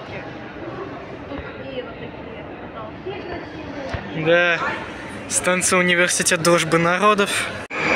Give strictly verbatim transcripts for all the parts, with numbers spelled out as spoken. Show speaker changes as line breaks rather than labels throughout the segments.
коробки. Тут такие вот такие потолки красивые.
Да, станция Университет Дружбы Народов.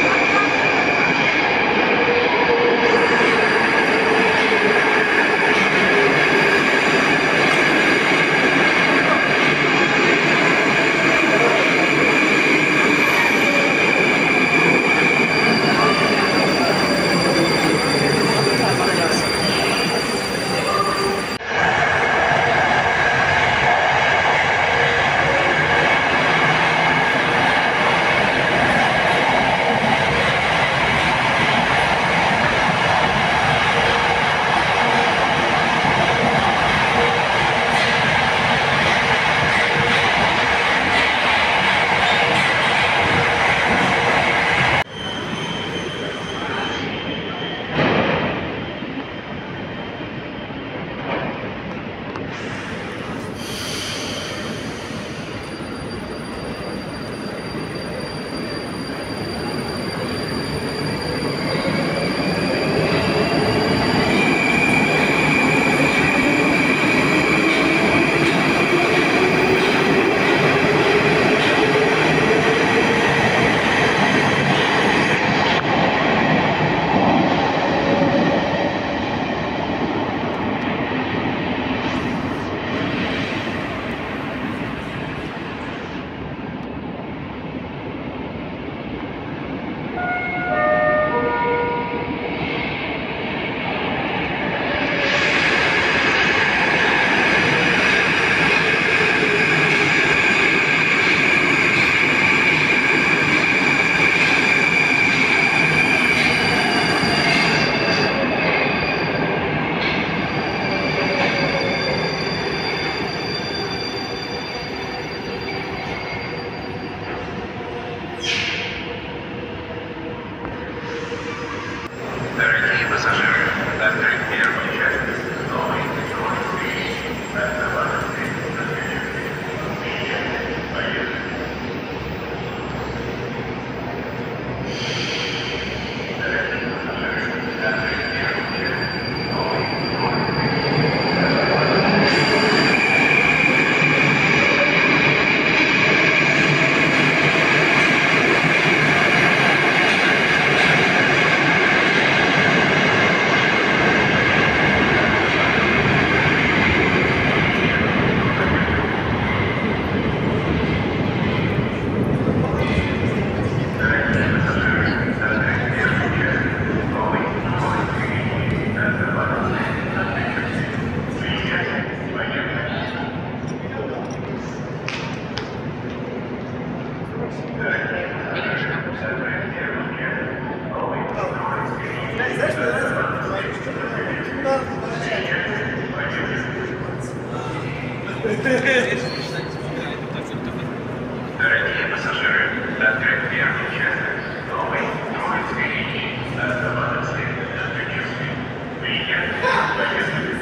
Дорогие пассажиры, открыть верхнюю часть новой Троицкой линии оставаться следует отключение. Приятной поездки.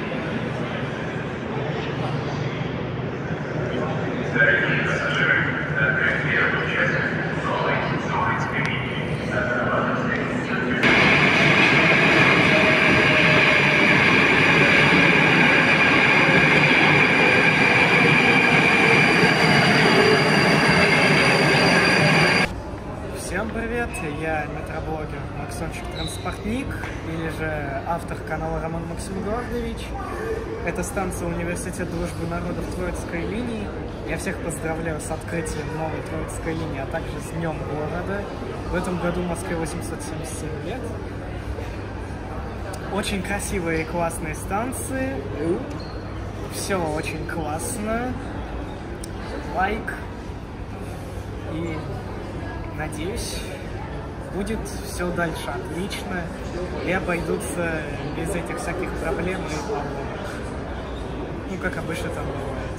Дорогие пассажиры, открыть верхнюю часть новой Троицкой линии оставаться следует отключение.
Всем привет, я метроблогер Максончик Транспортник, или же автор канала Роман Максим Эдуардович. Это станция Университет Дружбы Народов Троицкой линии. Я всех поздравляю с открытием новой Троицкой линии, а также с Днем города. В этом году Москве восемьсот семьдесят семь лет. Очень красивые и классные станции. Все очень классно. Лайк. И надеюсь, будет все дальше отлично и обойдутся без этих всяких проблем и поломок. Ну, как обычно там бывает.